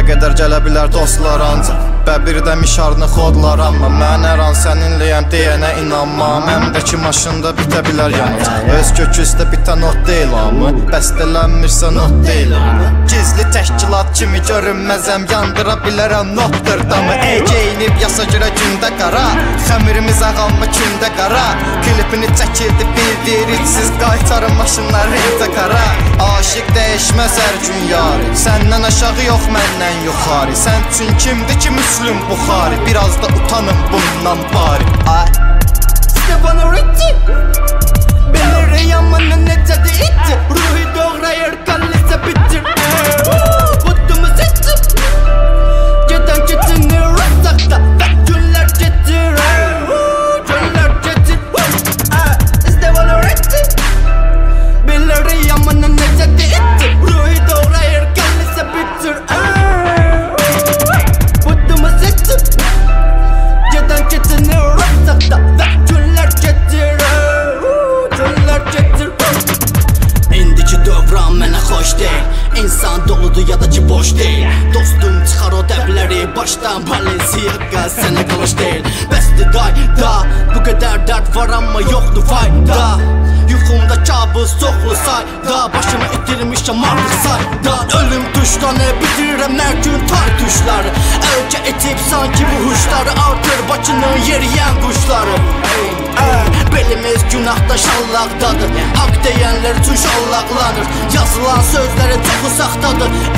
qədər gələ bilər dostlar ancaq Bəbirdə mişarını xodlar amma mən hər an səninləyəm deyənə inanma Məmdəki maşında bitə bilər yanacaq Öz kökü üstə bitən not deyil amı Bəstələnmirsə not deyil amı Gizli təşkilat kimi görünməzəm yandıra bilərəm notdur damı Ey geyinib yasa görə gündə qara Xəmirimiz ağalma kündə qara Klipini çəkildi bildiricsiz qaytarın maşınları rentə qara Aşıq dəyişməz hər gün yarı Səndən aşağı yox məndən yuxarı Sən üçün kimdir ki Müslüm Buxari Biraz da utanın bundan bari Stefano Ricci Belir yamanı necədi içi Ruhi doğrayır kallisə bitir Budumuz içi Gedən keçinir rəsaqda Və günlər keçir Günlər keçir Stefano Ricci Belir yamanı necədi içi Ruhi doğrayır kallisə bitir Gedən keçinir rəsaqda Və günlər keçir Günlər keçir İndiki dövran mənə xoş deyil İnsan doludur ya da ki boş deyil Dostum çıxar o dəbləri Başdan Balenciaga sənə qılış deyil Bəsdir dayda Bu qədər dərd var amma yoxdur fayda Yuxumda kabus çoxlu sayda Başımı itirmişəm artıq sayda Ölüm tuşlarını bitirirəm hər gün tar tuşları Əlcə etib sanki bu huşları Artır Bakının yeriyən quşları Belimiz günahda şallaqdadır Haqq deyənlər üçün şallaqlanır Yazılan sözləri çox uzaqdadır